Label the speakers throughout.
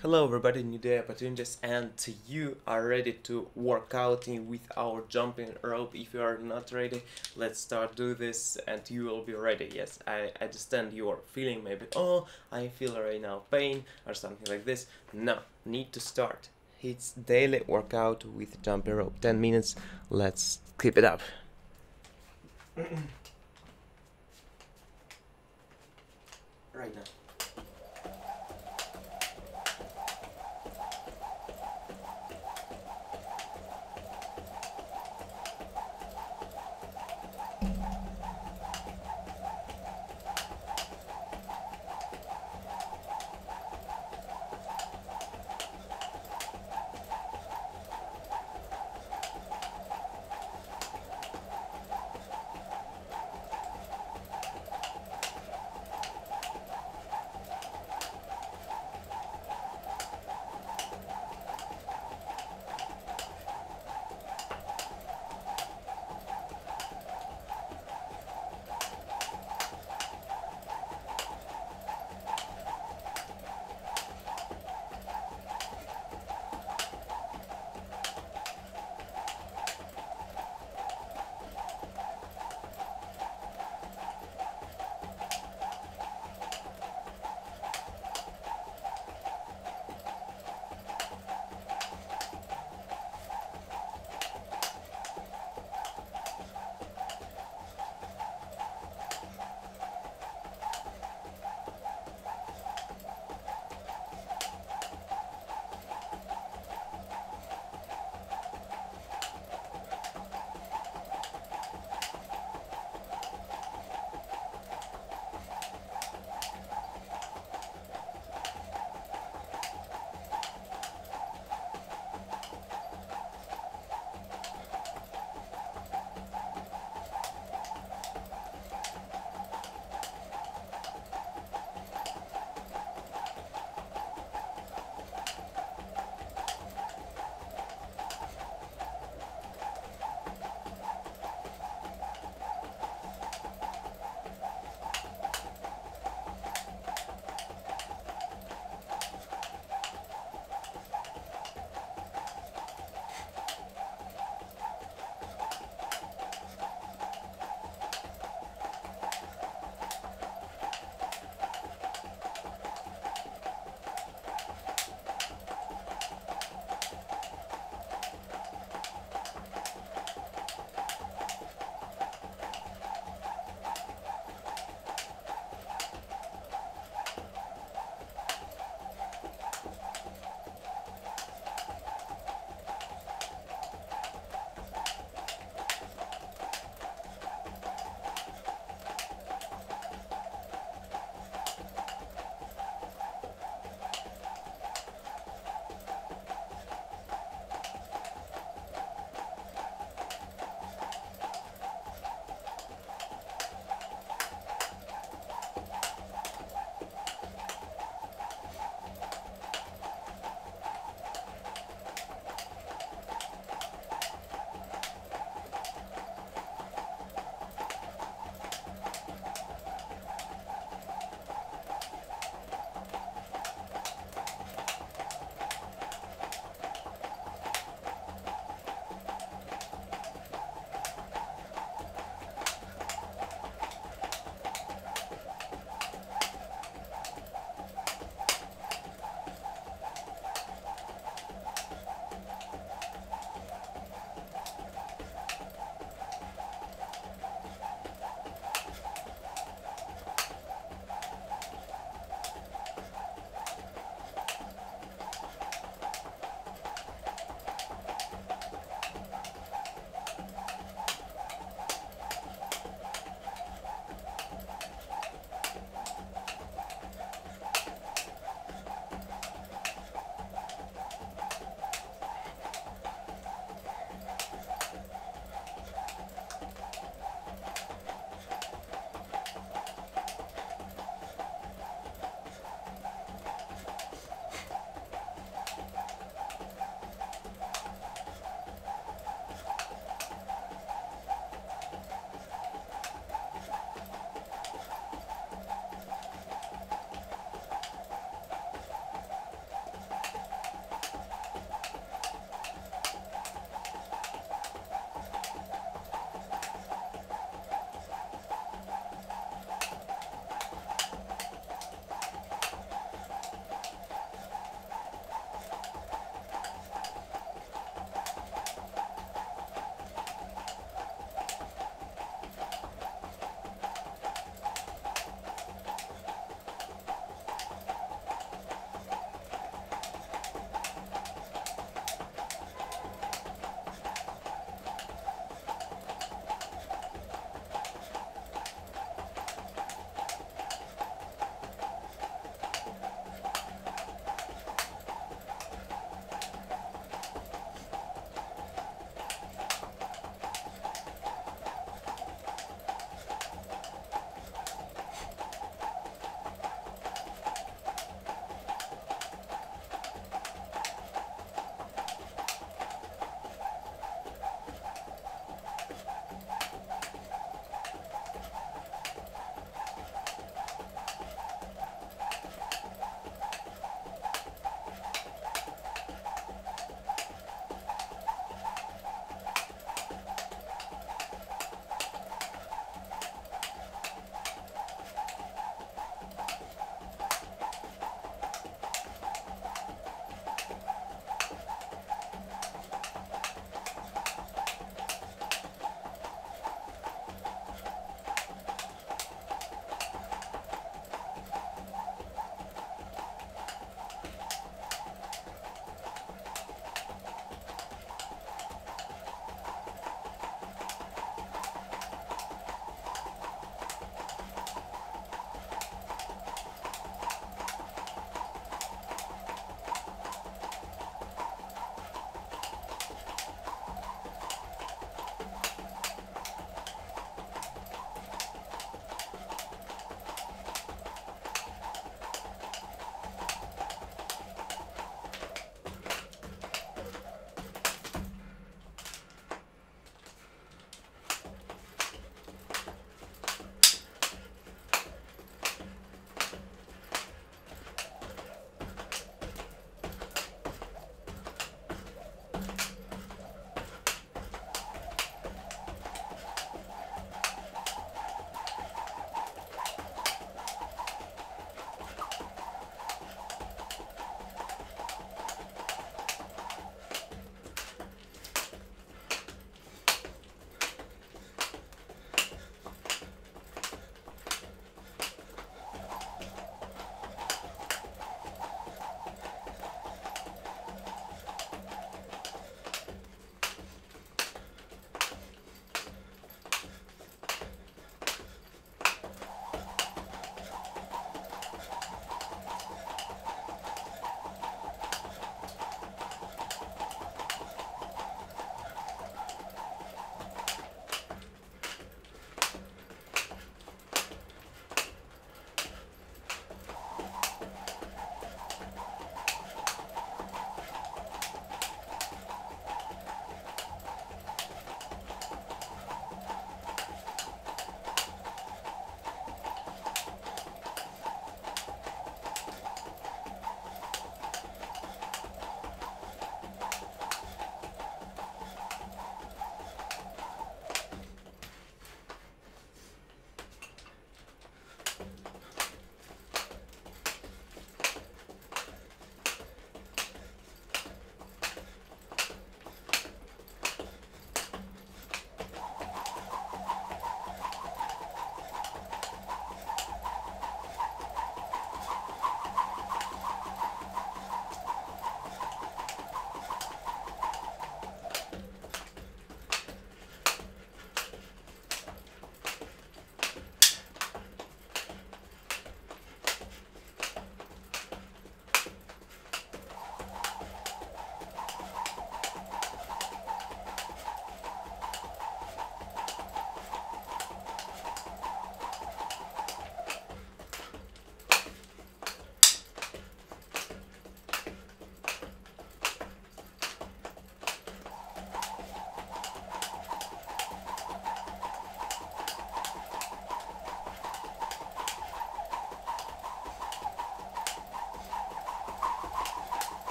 Speaker 1: Hello everybody, new day opportunities, and you are ready to work out with our jumping rope. If you are not ready, let's start do this and you will be ready. Yes, I understand you are feeling maybe, oh, I feel right now pain or something like this. No, need to start. It's daily workout with jumping rope. 10 minutes, let's keep it up. Right now.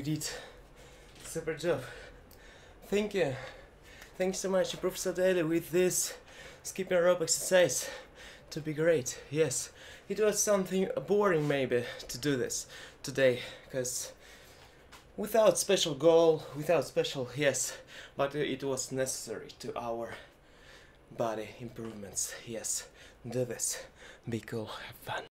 Speaker 1: did super job. Thank you. Thanks so much, Professor Daly, with this skipping rope exercise. To be great. Yes, it was something boring maybe to do this today, because without special goal, without special, yes, but it was necessary to our body improvements. Yes, do this. Be cool, have fun.